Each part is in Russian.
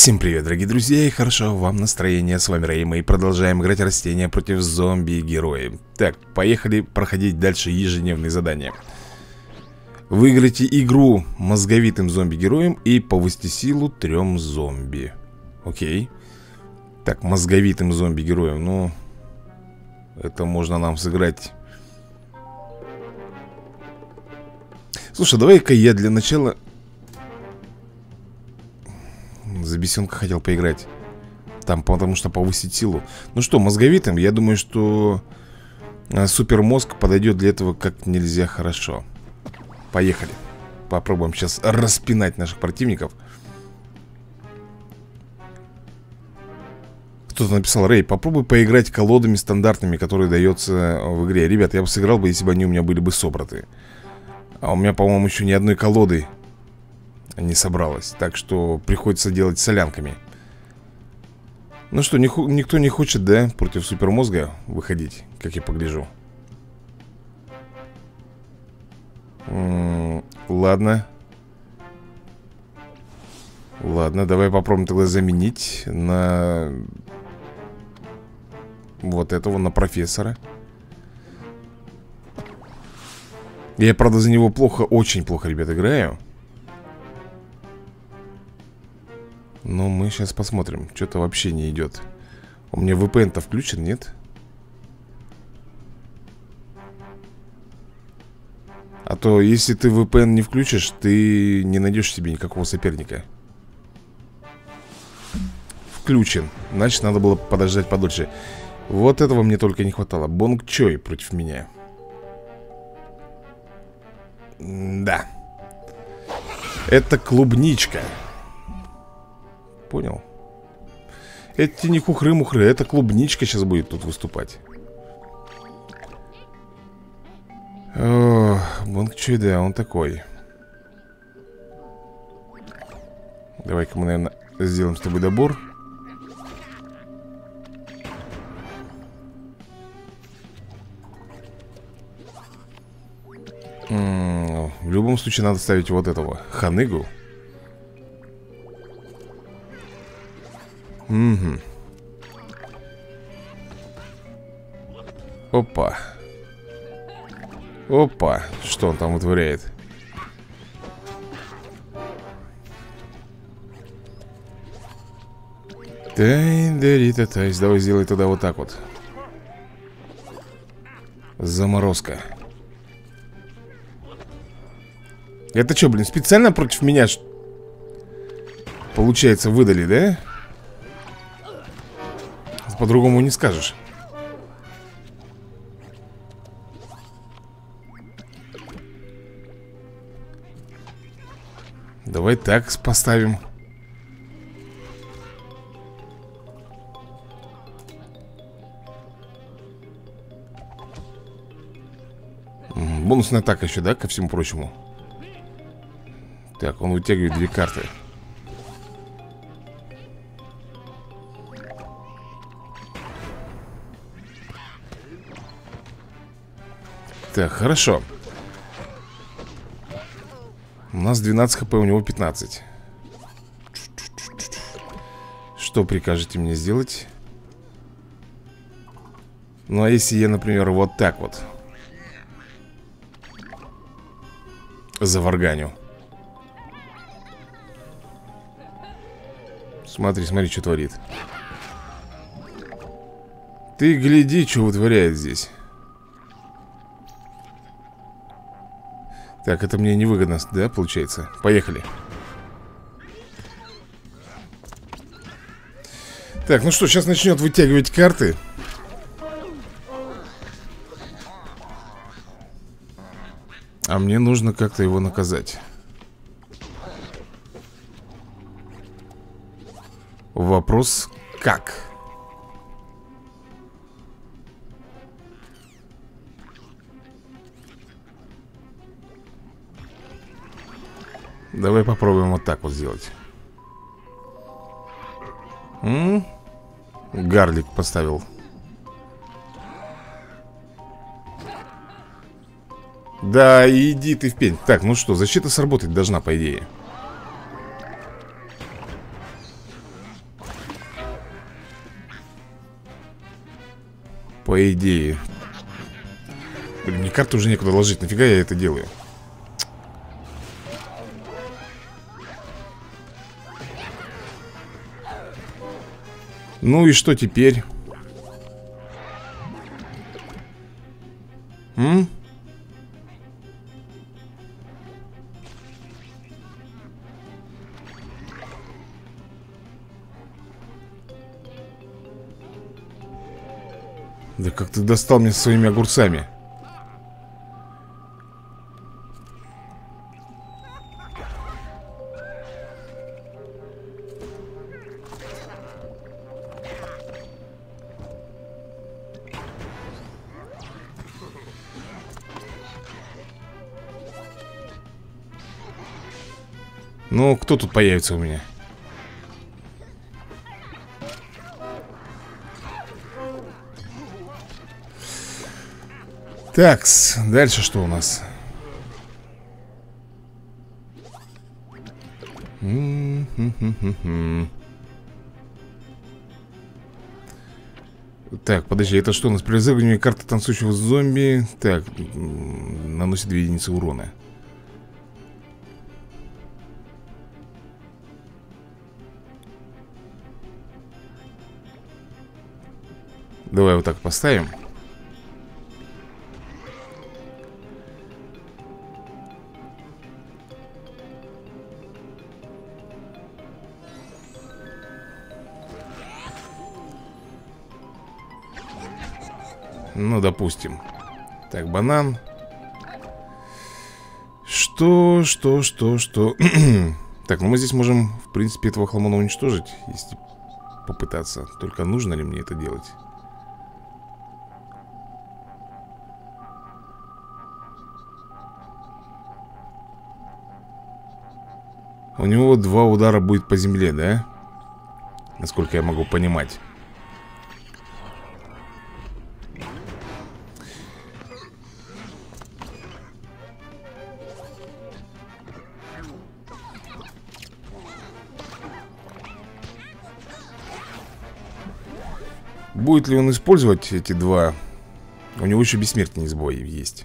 Всем привет, дорогие друзья, и хорошо вам настроение. С вами Рэй, мы и продолжаем играть растения против зомби-героев. Так, поехали проходить дальше ежедневные задания. Выиграйте игру мозговитым зомби-героем и повысьте силу 3 зомби. Окей. Так, мозговитым зомби-героем, ну... Это можно нам сыграть. Слушай, давай-ка я для начала... За бесенка хотел поиграть. Там, потому что повысить силу. Ну что, мозговитым, я думаю, что супермозг подойдет для этого как нельзя хорошо. Поехали. Попробуем сейчас распинать наших противников. Кто-то написал: Рэй, попробуй поиграть колодами стандартными, которые дается в игре. Ребят, я бы сыграл бы, если бы они у меня были бы собраты. А у меня, по-моему, еще ни одной колоды не собралось. Так что приходится делать солянками. Ну что, никто не хочет, да, против супермозга выходить, как я погляжу. Ладно. Ладно, давай попробуем тогда заменить на... Вот этого, на профессора. Я, правда, за него плохо, очень плохо, ребят, играю. Но мы сейчас посмотрим. Что-то вообще не идет. У меня VPN-то включен, нет? А то, если ты VPN не включишь, ты не найдешь себе никакого соперника. Включен. Значит, надо было подождать подольше. Вот этого мне только не хватало. Бонг Чой против меня. Да. Это клубничка. Понял? Это не хухры-мухры, это клубничка сейчас будет тут выступать. О, Бонг Чой, да, он такой. Давай-ка мы, наверное, сделаем с тобой добор. В любом случае надо ставить вот этого Ханыгу. Угу. Опа. Опа. Что он там вытворяет? Тай-да-ри-та-тайс. Давай сделай туда вот так вот. Заморозка. Это что, блин, специально против меня получается выдали, да? По-другому не скажешь. Давай так поставим. Бонусная атака еще, да, ко всему прочему. Так, он вытягивает 2 карты. Так, хорошо. У нас 12 хп, у него 15. Что прикажете мне сделать? Ну, а если я, например, вот так вот заварганю? Смотри, смотри, что творит. Ты гляди, что вытворяет здесь. Так, это мне невыгодно, да, получается? Поехали. Так, ну что, сейчас начнет вытягивать карты. А мне нужно как-то его наказать. Вопрос, как? Давай попробуем вот так вот сделать. Гарлик поставил. Да, иди ты в пень. Так, ну что, защита сработать должна, по идее. По идее. Блин, мне карту уже некуда ложить. Нафига я это делаю? Ну и что теперь? М? Да как ты достал меня со своими огурцами? Ну, кто тут появится у меня? Такс, дальше что у нас? Так, подожди, это что у нас? При разыгрывании карты танцующего зомби. Так, наносит 2 единицы урона. Давай вот так поставим. Ну, допустим. Так, банан. Что? Так, ну мы здесь можем, в принципе, этого хламона уничтожить, если попытаться. Только нужно ли мне это делать? У него 2 удара будет по земле, да? Насколько я могу понимать. Будет ли он использовать эти 2? У него еще бессмертный сбой есть.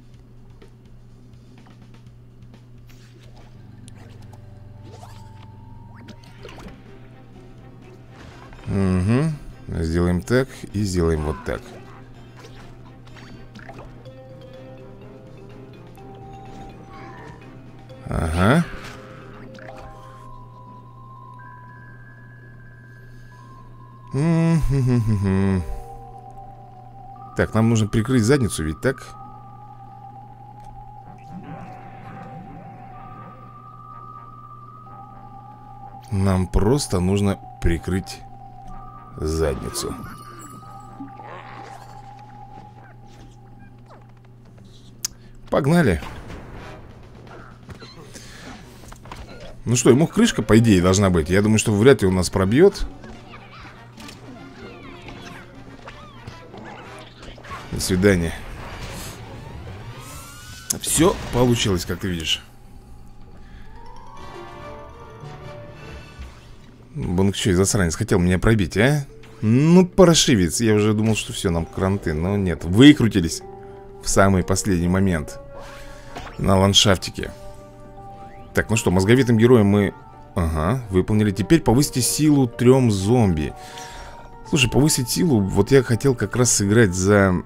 Угу. Сделаем так и сделаем вот так. Ага. Так, нам нужно прикрыть задницу, ведь так? Нам просто нужно прикрыть задницу. Погнали. Ну что, ему крышка, по идее, должна быть. Я думаю, что вряд ли он нас пробьет. До свидания. Все получилось, как ты видишь. Бонг что, засранец, хотел меня пробить, а? Ну, паршивец. Я уже думал, что все, нам кранты. Но нет, выкрутились в самый последний момент на ландшафтике. Так, ну что, мозговитым героем мы... Ага, выполнили. Теперь повысите силу 3 зомби. Слушай, повысить силу... Вот я хотел как раз сыграть за...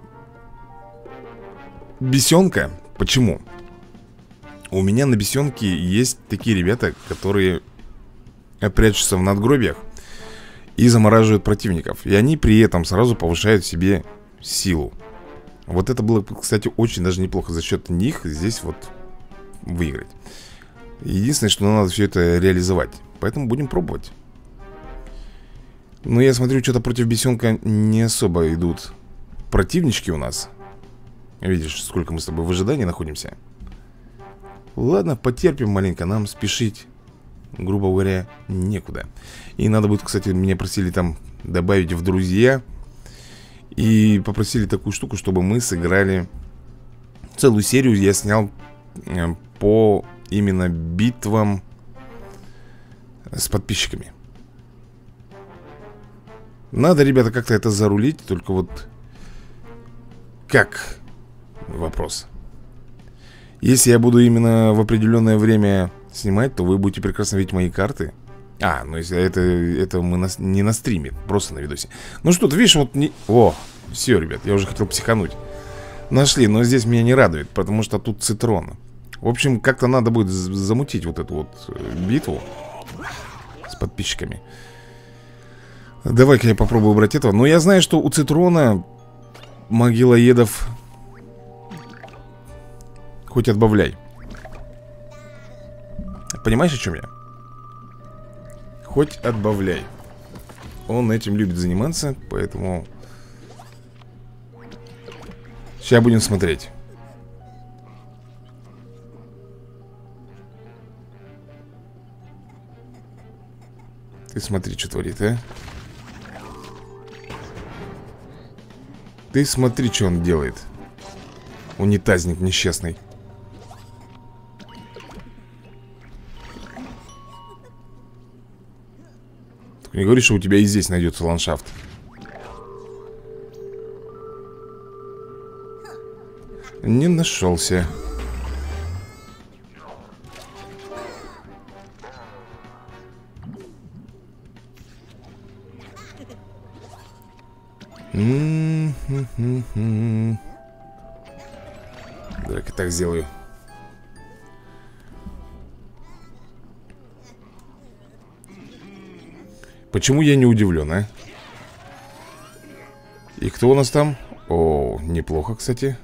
бесенка. Почему? У меня на бесенке есть такие ребята, которые прячутся в надгробиях и замораживают противников. И они при этом сразу повышают себе силу. Вот это было, кстати, очень даже неплохо за счет них здесь вот выиграть. Единственное, что надо все это реализовать. Поэтому будем пробовать. Но я смотрю, что-то против бесенка не особо идут противнички у нас. Видишь, сколько мы с тобой в ожидании находимся. Ладно, потерпим маленько. Нам спешить, грубо говоря, некуда. И надо будет, кстати, меня просили там добавить в друзья. И попросили такую штуку, чтобы мы сыграли целую серию. Я снял по именно битвам с подписчиками. Надо, ребята, как-то это зарулить. Только вот Как? Вопрос. Если я буду именно в определенное время снимать, то вы будете прекрасно видеть мои карты. А, ну если это мы не на стриме, просто на видосе. Ну что, ты видишь, вот не... О, все, ребят, я уже хотел психануть. Нашли, но здесь меня не радует, потому что тут цитрон. В общем, как-то надо будет замутить вот эту вот битву с подписчиками. Давай-ка я попробую убрать этого. Но я знаю, что у цитрона могилоедов хоть отбавляй. Понимаешь, о чем я? Хоть отбавляй. Он этим любит заниматься, поэтому сейчас будем смотреть. Ты смотри, что творит, а? Ты смотри, что он делает. Унитазник несчастный. Только не говори, что у тебя и здесь найдется ландшафт. Не нашелся. Давай-ка так сделаю. Почему я не удивлен, а? И кто у нас там? О, неплохо, кстати.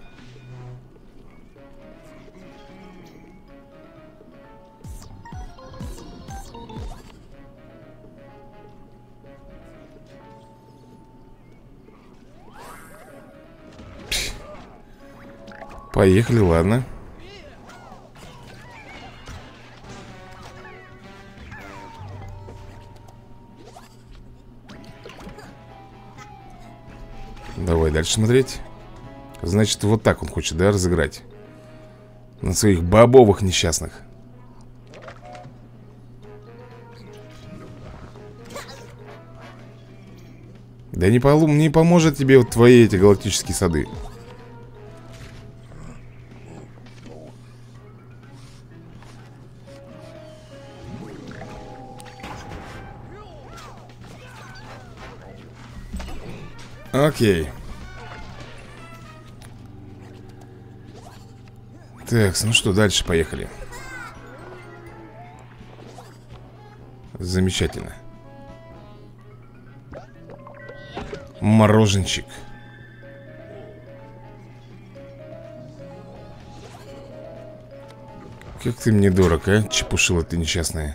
Поехали, ладно. Давай дальше смотреть. Значит, вот так он хочет, да, разыграть? На своих бобовых несчастных. Да не поможет тебе вот твои эти галактические сады. Окей. Так, ну что, дальше поехали. Замечательно. Мороженчик. Как ты мне дорог, а? Чепушила ты несчастная.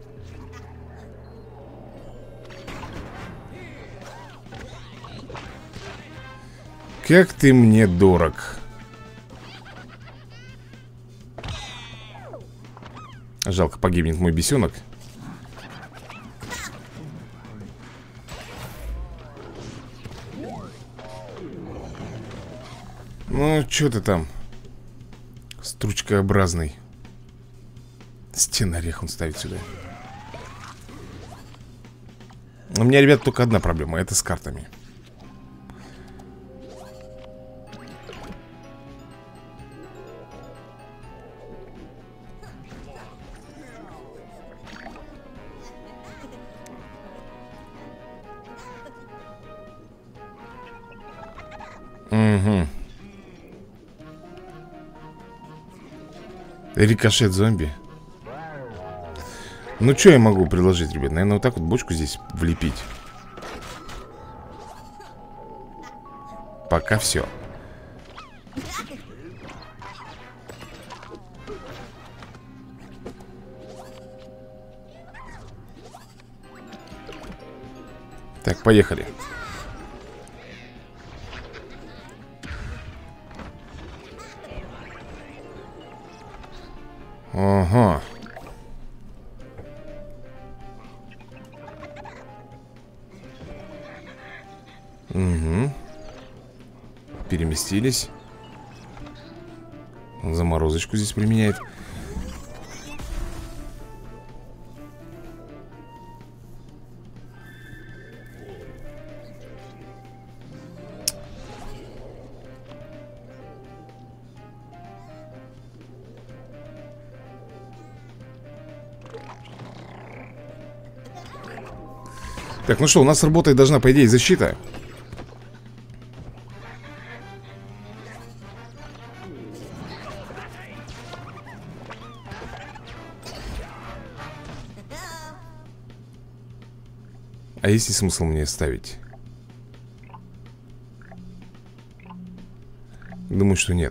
Как ты мне дорог. Жалко, погибнет мой бесенок. Ну, что ты там? Стручкообразный. Стенорех он ставит сюда. У меня, ребят, только одна проблема. Это с картами. Угу. Рикошет зомби. Ну, что я могу предложить, ребят? Наверное, вот так вот бочку здесь влепить. Пока все. Так, поехали. Ага. Угу. Переместились. Заморозочку здесь применяет. Так, ну что, у нас работает должна, по идее, защита. А есть ли смысл мне ставить? Думаю, что нет.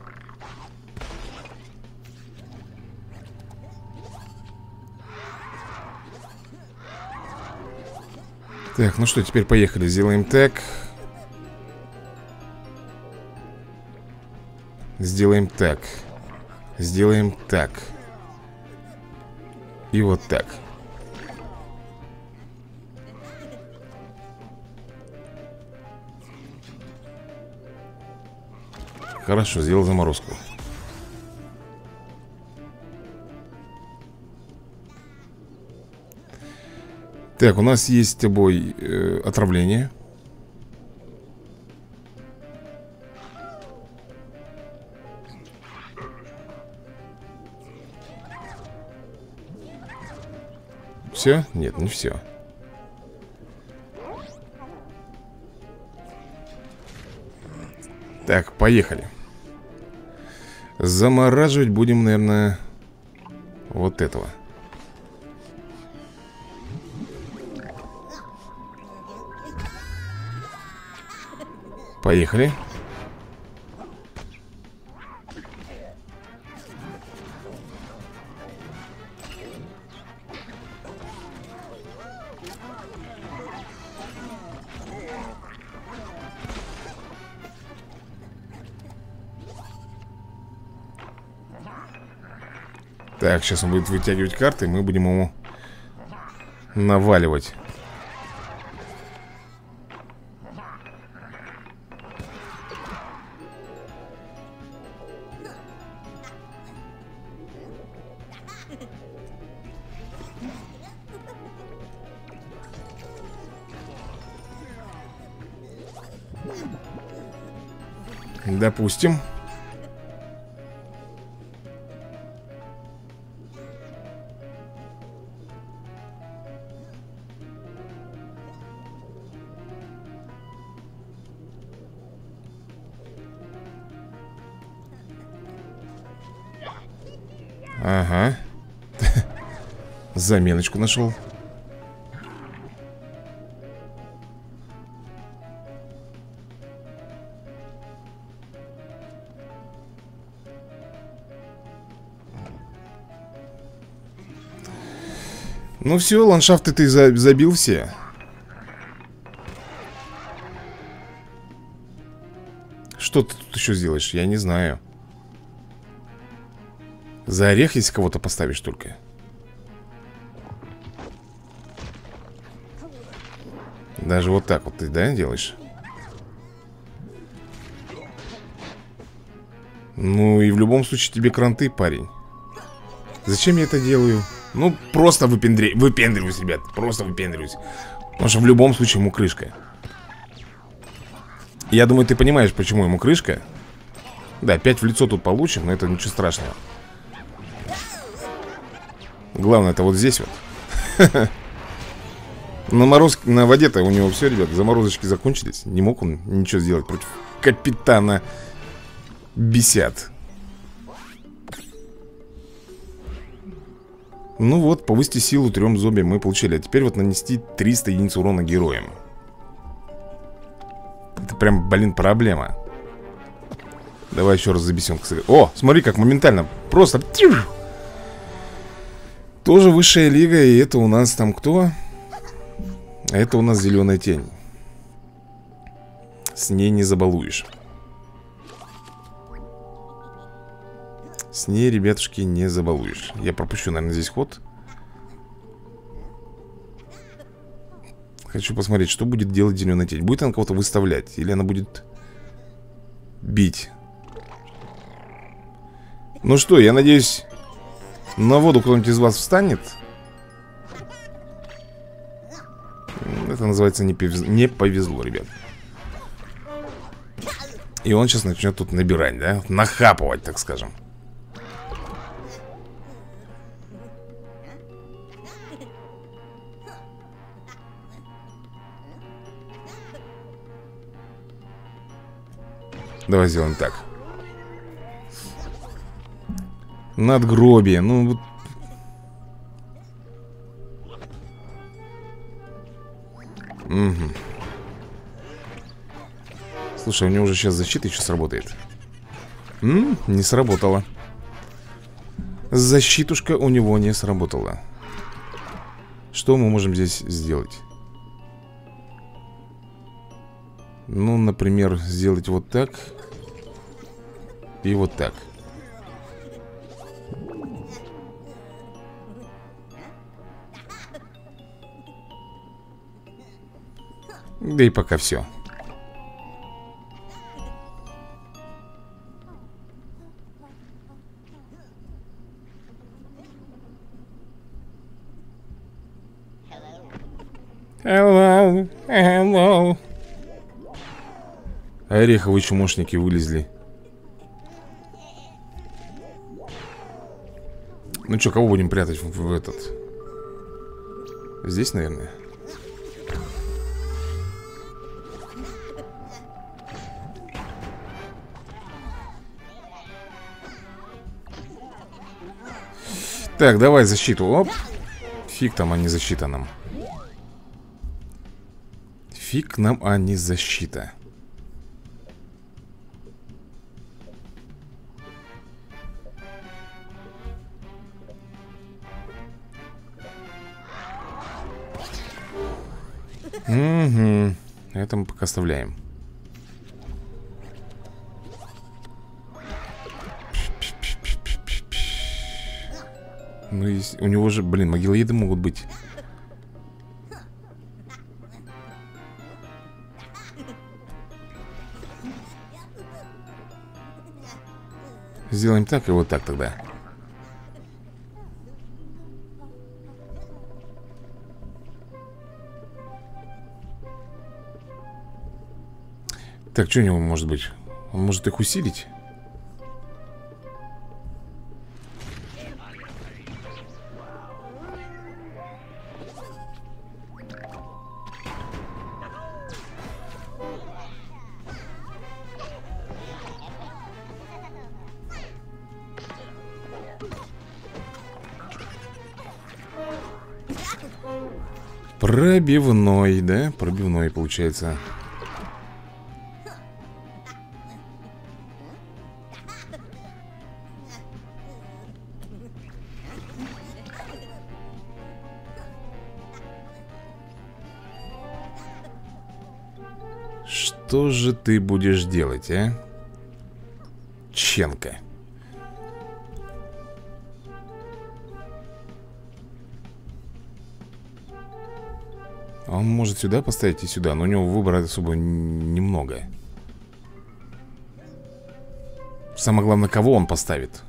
Так, ну что, теперь поехали. Сделаем так. Сделаем так. Сделаем так. И вот так. Хорошо, сделал заморозку. Так, у нас есть с тобой отравление. Все? Нет, не все. Так, поехали. Замораживать будем, наверное, вот этого. Поехали. Так, сейчас он будет вытягивать карты, мы будем ему наваливать. Допустим. Ага. Заменочку нашел. Ну все, ландшафты ты забил все. Что ты тут еще сделаешь? Я не знаю. За орех, если кого-то поставишь только. Даже вот так вот ты, да, делаешь? Ну и в любом случае тебе кранты, парень. Зачем я это делаю? Ну, просто выпендриваюсь, ребят. Просто выпендриваюсь. Потому что в любом случае ему крышка. Я думаю, ты понимаешь, почему ему крышка. Да, 5 в лицо тут получим, но это ничего страшного. Главное, это вот здесь вот. На воде-то у него все, ребят, заморозочки закончились. Не мог он ничего сделать против капитана Бесят. Ну вот, повысьте силу 3 зомби мы получили. А теперь вот нанести 300 единиц урона героям. Это прям, блин, проблема. Давай еще раз забесим. О, смотри, как моментально. Просто... Тоже высшая лига. И это у нас там кто? Это у нас зеленая тень. С ней не забалуешь. С ней, ребятушки, не забалуешь. Я пропущу, наверное, здесь ход. Хочу посмотреть, что будет делать зеленая тень. Будет она кого-то выставлять? Или она будет бить? Ну что, я надеюсь, на воду кто-нибудь из вас встанет. Это называется не повезло, ребят. И он сейчас начнет тут набирать, да? Нахапывать, так скажем. Давай сделаем так. Надгробие. Ну вот. Угу. Слушай, у него уже сейчас защита еще сработает. Не сработала. Защитушка у него не сработала. Что мы можем здесь сделать? Ну, например, сделать вот так. И вот так. Да и пока все. Hello, hello. Ореховые чумошники вылезли. Ну что, кого будем прятать в этот? Здесь, наверное. Так, давай защиту. Оп. Фиг там, а не защита нам. Фиг нам, а не защита. Угу. Это мы пока оставляем. Ну, у него же, блин, могилоеды могут быть. Сделаем так и вот так тогда. Так, что у него может быть? Он может их усилить? Пробивной, да? Пробивной получается. Что же ты будешь делать, а? Ченка. Он может сюда поставить и сюда, но у него выбора особо немного. Самое главное, кого он поставит.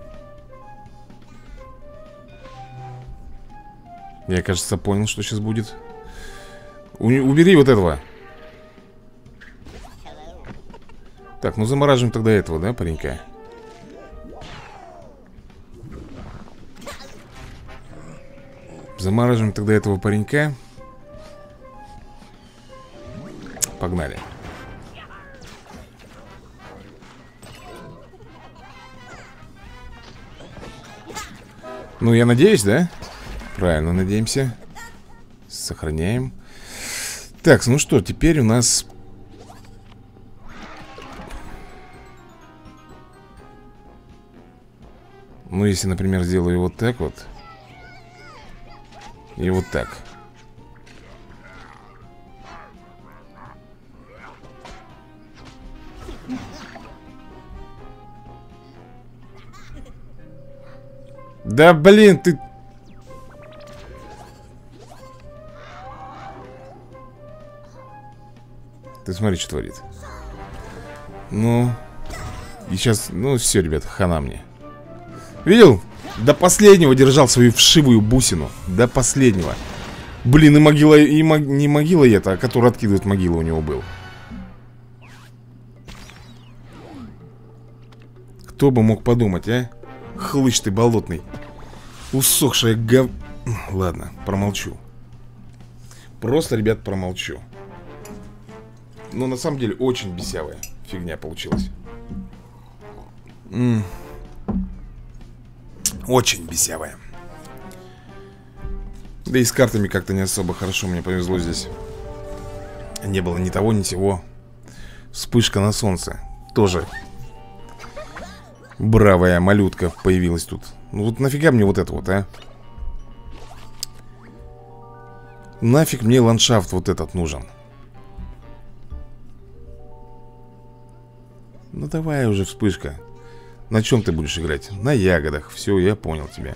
Я, кажется, понял, что сейчас будет. Убери вот этого. Так, ну замораживаем тогда этого, да, паренька? Замораживаем тогда этого паренька. Погнали. Ну, я надеюсь, да? Правильно, надеемся. Сохраняем. Так, ну что, теперь у нас... Ну, если, например, сделаю вот так вот. И вот так. Да блин, ты... Ты смотри, что творит. Ну... И сейчас... Ну все, ребят, хана мне. Видел? До последнего держал свою вшивую бусину. До последнего. Блин, и могила... не могила это, а который откидывает могилу у него был. Кто бы мог подумать, а? Хлыщ ты болотный. Усохшая гов... Ладно, промолчу. Просто, ребят, промолчу. Но на самом деле очень бесявая. фигня получилась. Очень бесявая. Да и с картами как-то не особо хорошо. Мне повезло здесь. Не было ни того, ни сего. Вспышка на солнце. Тоже бравая малютка появилась тут. Ну вот нафига мне вот это вот, а? Нафиг мне ландшафт вот этот нужен? Ну давай уже, вспышка. На чем ты будешь играть? На ягодах. Все, я понял тебя.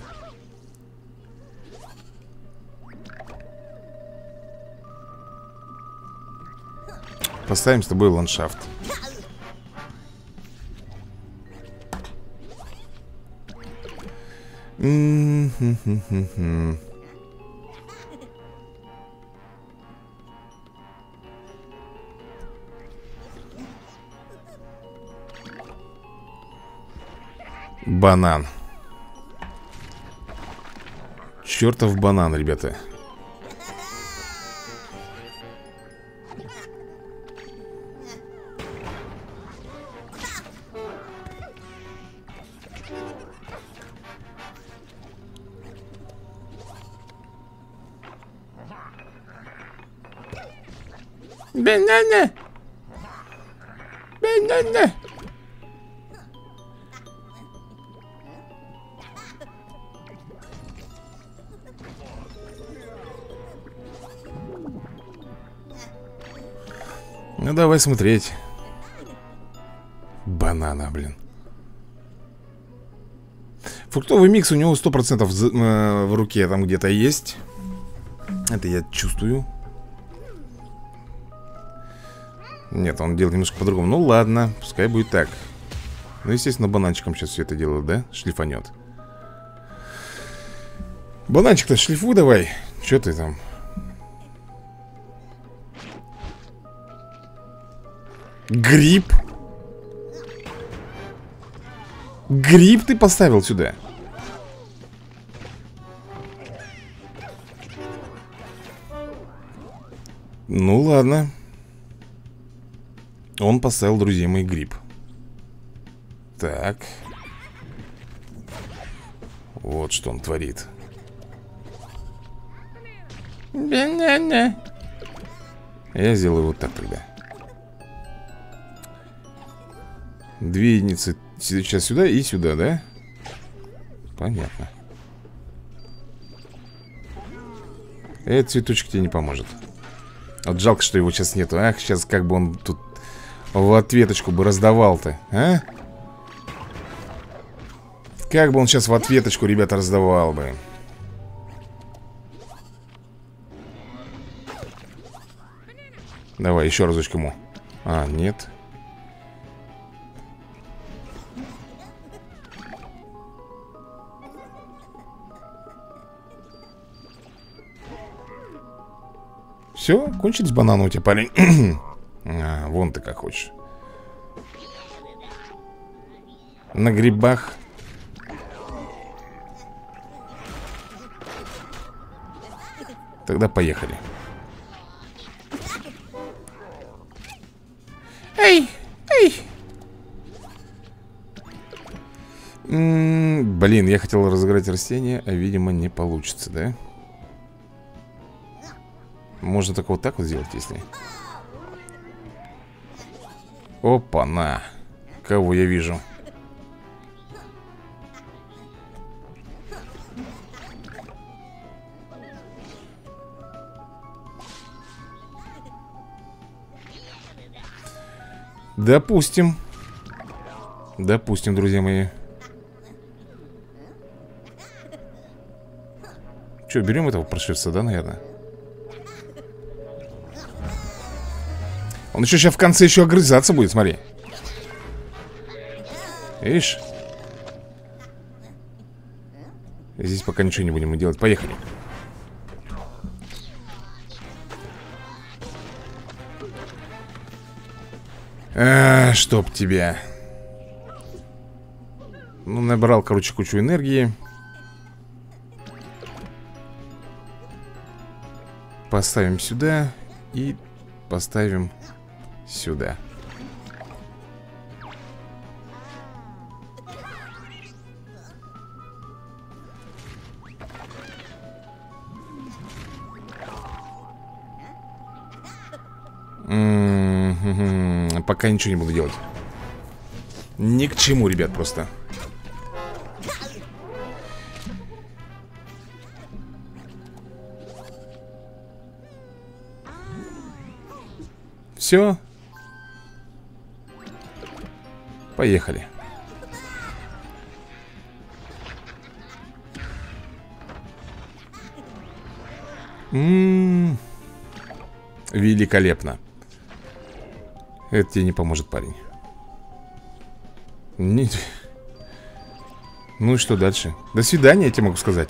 Поставим с тобой ландшафт. Банан. Чертов банан, ребята. Банана. Банана. Ну давай смотреть. Банана, блин. Фруктовый микс у него 100% в руке там где-то есть. Это я чувствую. Нет, он делает немножко по-другому. Ну ладно, пускай будет так. Ну, естественно, бананчиком сейчас все это делают, да? Шлифанет. Бананчик-то шлифуй давай. Че ты там? Гриб. Гриб ты поставил сюда. Ну ладно. Он поставил, друзья мои, гриб. Так. Вот что он творит. Я сделаю вот так тогда. 2 единицы сейчас сюда и сюда, да? Понятно. Этот цветочек тебе не поможет. Вот жалко, что его сейчас нету. Ах, сейчас как бы он тут в ответочку бы раздавал-то, а? Как бы он сейчас в ответочку, ребята, раздавал бы. Давай, еще разочек ему. А, нет. Все, кончились бананы у тебя, парень. А, вон ты как хочешь. На грибах. Тогда поехали. Эй, эй. Блин, я хотел разыграть растение, а, видимо, не получится, да? Можно только вот так вот сделать, если... Опа-на. Кого я вижу? Допустим. Допустим, друзья мои. Че, берем этого прошивца, да, наверное? Он еще сейчас в конце еще огрызаться будет, смотри. Видишь? Здесь пока ничего не будем делать. Поехали. Чтоб тебя. Ну, набрал, короче, кучу энергии. Поставим сюда. И поставим сюда. Пока ничего не буду делать. Ни к чему, ребят, просто. Все. Поехали. Великолепно. Это тебе не поможет, парень. Не... Ну и что дальше? До свидания, я тебе могу сказать.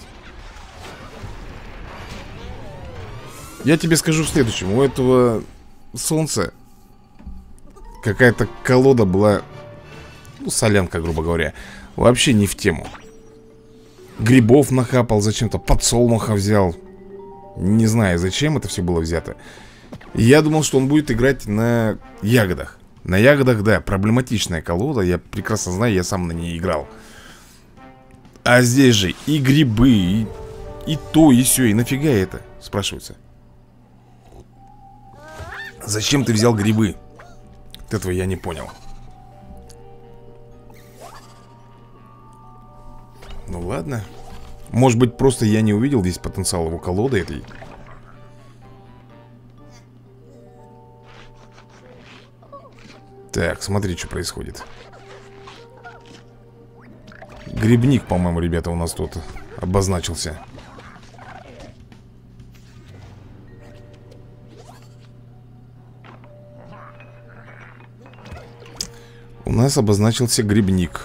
Я тебе скажу в следующем. У этого солнца какая-то колода была, ну, солянка, грубо говоря, вообще не в тему. Грибов нахапал зачем-то, подсолнуха взял. Не знаю, зачем это все было взято. Я думал, что он будет играть на ягодах. На ягодах, да, проблематичная колода. Я прекрасно знаю, я сам на ней играл. А здесь же и грибы, и то, и сё. И нафига это, спрашивается. Зачем ты взял грибы? Вот этого я не понял. Ну ладно. Может быть, просто я не увидел здесь потенциал его колоды этой. Так, смотри, что происходит. Грибник, по-моему, ребята, у нас тут обозначился. У нас обозначился грибник.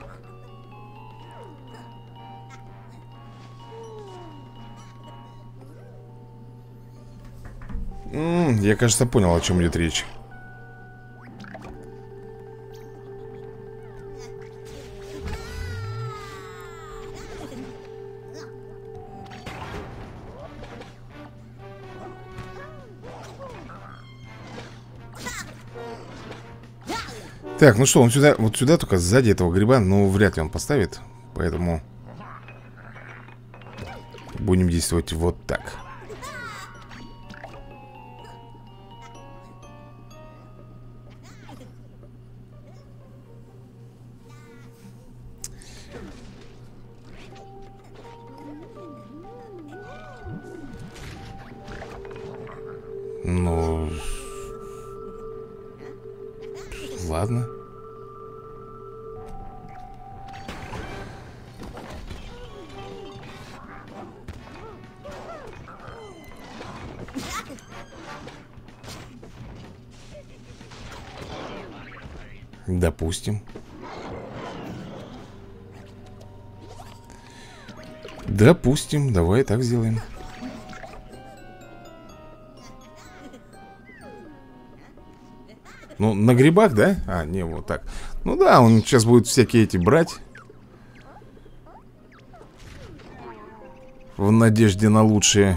Я, кажется, понял, о чем идет речь. Так, ну что, он сюда, вот сюда только сзади этого гриба, ну, вряд ли он поставит. Поэтому будем действовать вот так. Ну, ладно. Допустим. Допустим, давай так сделаем. Ну, на грибах, да? А, не, вот так. Ну да, он сейчас будет всякие эти брать. В надежде на лучшее.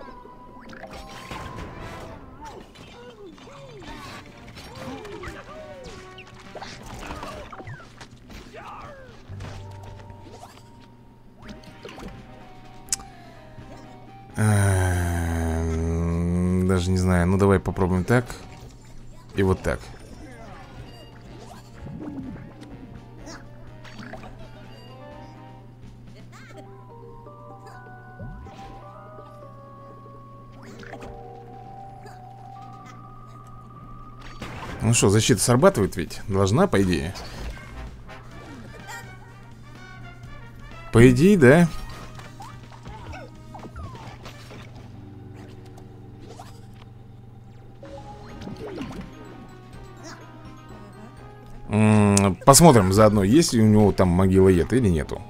Даже не знаю. Ну, давай попробуем так. И вот так. Ну что, защита срабатывает ведь? Должна, по идее. По идее, да. Посмотрим заодно, есть ли у него там могилоед или нету.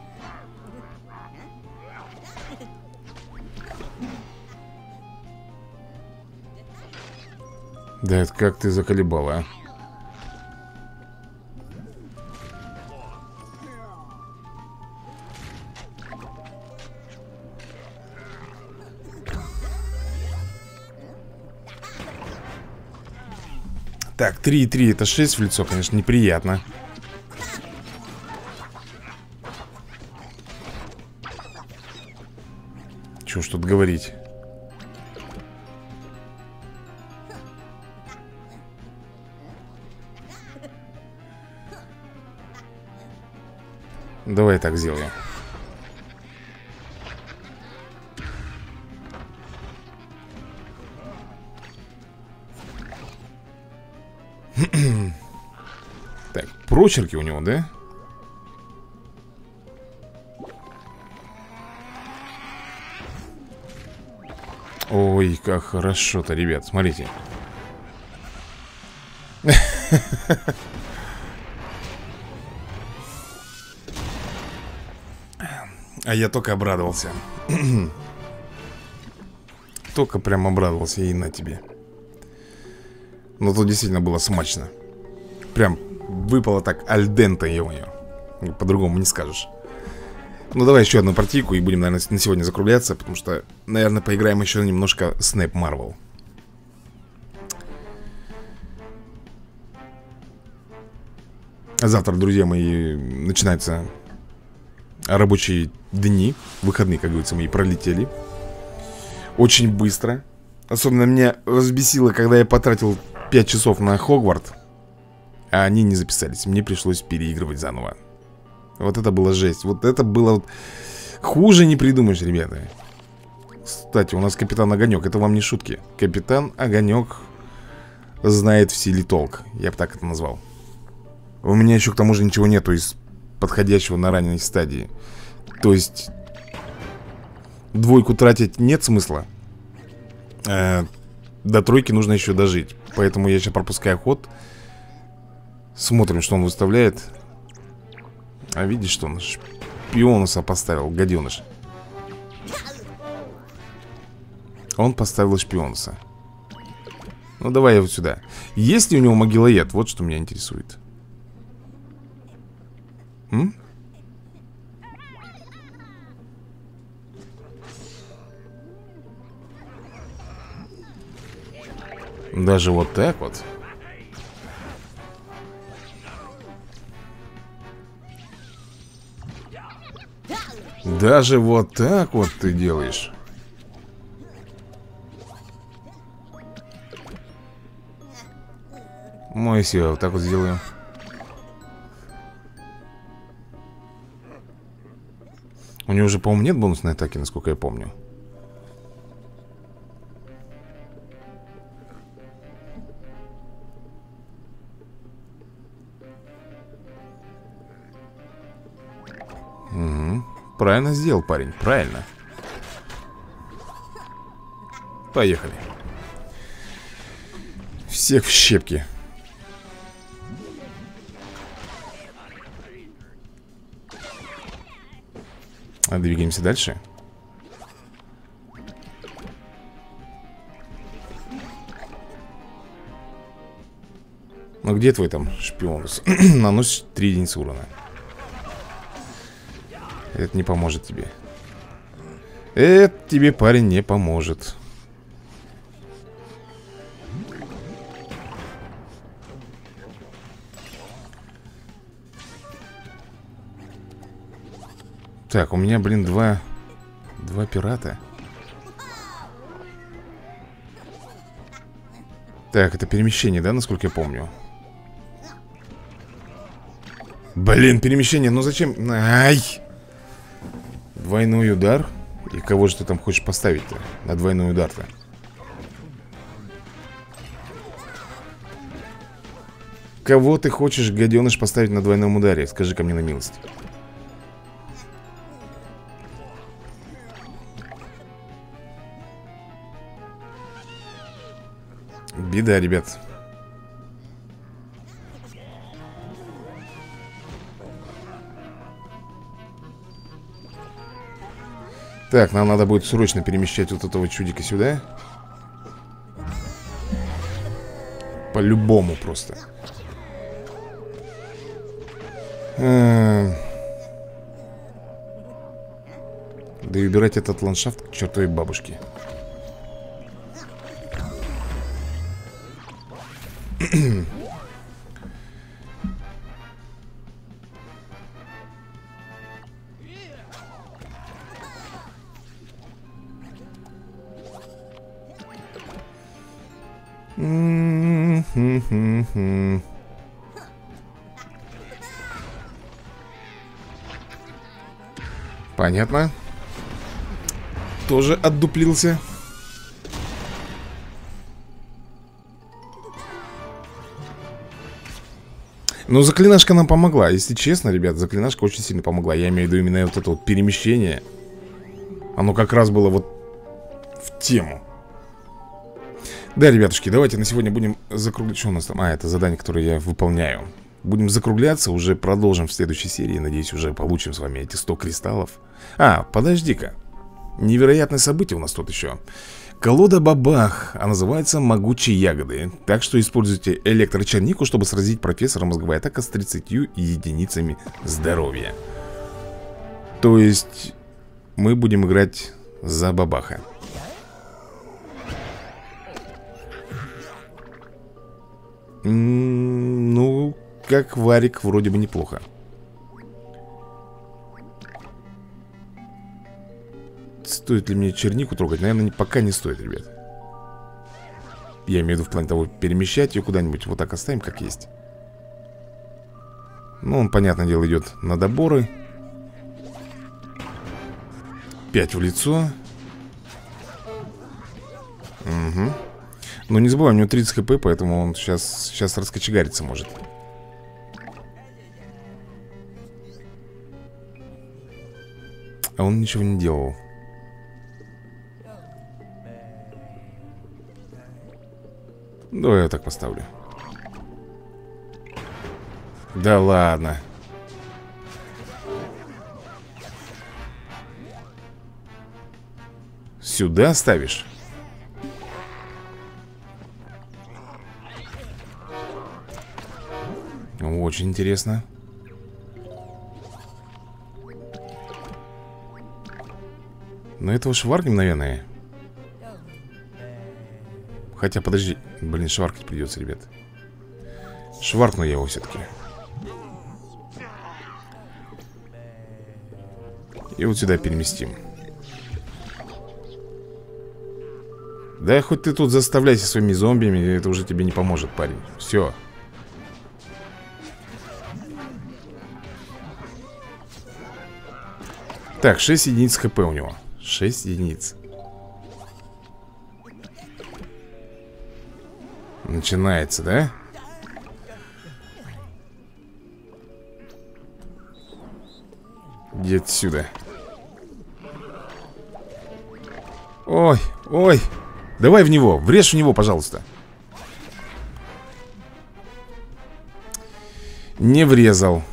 Да, это как ты заколебала, а? Так, 3,3 это 6 в лицо, конечно, неприятно. Чего ж тут говорить? Давай так сделаем. Так, прочерки у него, да? Ой, как хорошо-то, ребят, смотрите. А я только обрадовался. Только прям обрадовался, и на тебе. Но тут действительно было смачно. Прям выпало так альденте, ё-моё. По-другому не скажешь. Ну давай еще одну партийку и будем, наверное, на сегодня закругляться. Потому что, наверное, поиграем еще немножко Снэп Марвел. Завтра, друзья мои, начинаются рабочие дни. Выходные, как говорится, мои пролетели очень быстро. Особенно меня взбесило, когда я потратил 5 часов на Хогвартс, а они не записались. Мне пришлось переигрывать заново. Вот это было жесть. Вот это было вот... Хуже не придумаешь, ребята. Кстати, у нас Капитан Огонек. Это вам не шутки. Капитан Огонек знает в силе толк. Я бы так это назвал. У меня еще к тому же ничего нету из подходящего на ранней стадии. То есть двойку тратить нет смысла. До тройки нужно еще дожить. Поэтому я сейчас пропускаю ход. Смотрим, что он выставляет. А видишь, что он шпионуса поставил, гаденыш. Он поставил шпионуса. Ну давай я вот сюда. Есть ли у него могилоед? Вот что меня интересует. М? Даже вот так вот. Даже вот так вот ты делаешь. Мой все, вот так вот сделаем. У него же, по-моему, нет бонусной атаки, насколько я помню. Угу. Правильно сделал, парень, правильно. Поехали. Всех в щепки. А двигаемся дальше. Ну где твой там шпион? Наносит 3 единицы урона. Это не поможет тебе. Это тебе, парень, не поможет. Так, у меня, блин, два пирата. Так, это перемещение, да, насколько я помню? Блин, перемещение, ну зачем? Ай! Двойной удар. И кого же ты там хочешь поставить-то на двойной удар-то? Кого ты хочешь, гаденыш, поставить на двойном ударе? Скажи-ка мне на милость. Беда, ребят. Так, нам надо будет срочно перемещать вот этого чудика сюда. По-любому просто. Да и убирать этот ландшафт к чертовой бабушке. Понятно. Тоже отдуплился. Но заклинашка нам помогла. Если честно, ребят, заклинашка очень сильно помогла. Я имею в виду именно вот это вот перемещение. Оно как раз было вот в тему. Да, ребятушки, давайте на сегодня будем закруглять. Что у нас там? А, это задание, которое я выполняю. Будем закругляться, уже продолжим в следующей серии. Надеюсь, уже получим с вами эти 100 кристаллов. А, подожди-ка. Невероятное событие у нас тут еще. Колода Бабах, а называется «Могучие ягоды». Так что используйте электрочернику, чтобы сразить профессора мозговая атака с 30 единицами здоровья. То есть мы будем играть за Бабаха. Ну, как варик, вроде бы неплохо. Стоит ли мне чернику трогать? Наверное, пока не стоит, ребят. Я имею в виду в плане того, перемещать ее куда-нибудь. Вот так оставим, как есть. Ну, он, понятное дело, идет на доборы. 5 в лицо. Угу. Но не забывай, у него 30 хп, поэтому он сейчас раскочегариться может. А он ничего не делал. Давай я так поставлю. Да ладно. Сюда ставишь? Очень интересно. Но этого шваркнем, наверное. Хотя, подожди. Блин, шваркать придется, ребят. Шваркну я его все-таки. И вот сюда переместим. Да хоть ты тут заставляйся своими зомбиями, это уже тебе не поможет, парень. Все. Так, 6 единиц хп у него. 6 единиц. Начинается, да? Иди отсюда. Ой, ой. Давай в него, врежь в него, пожалуйста. Не врезал.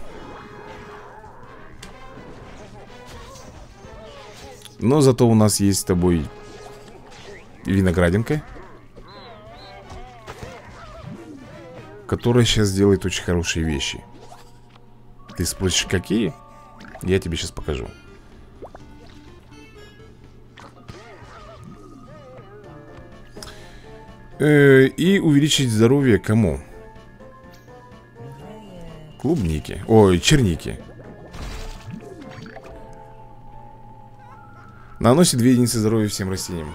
Но зато у нас есть с тобой виноградинка, которая сейчас делает очень хорошие вещи. Ты спросишь, какие? Я тебе сейчас покажу. И увеличить здоровье кому? Клубники. Ой, черники. Наносит 2 единицы здоровья всем растениям.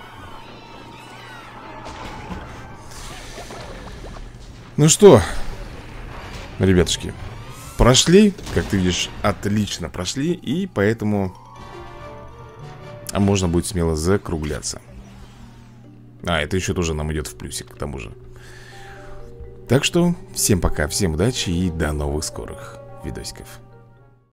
Ну что, ребятушки, прошли, как ты видишь, отлично прошли. И поэтому можно будет смело закругляться. А, это еще тоже нам идет в плюсик, к тому же. Так что, всем пока, всем удачи и до новых скорых видосиков.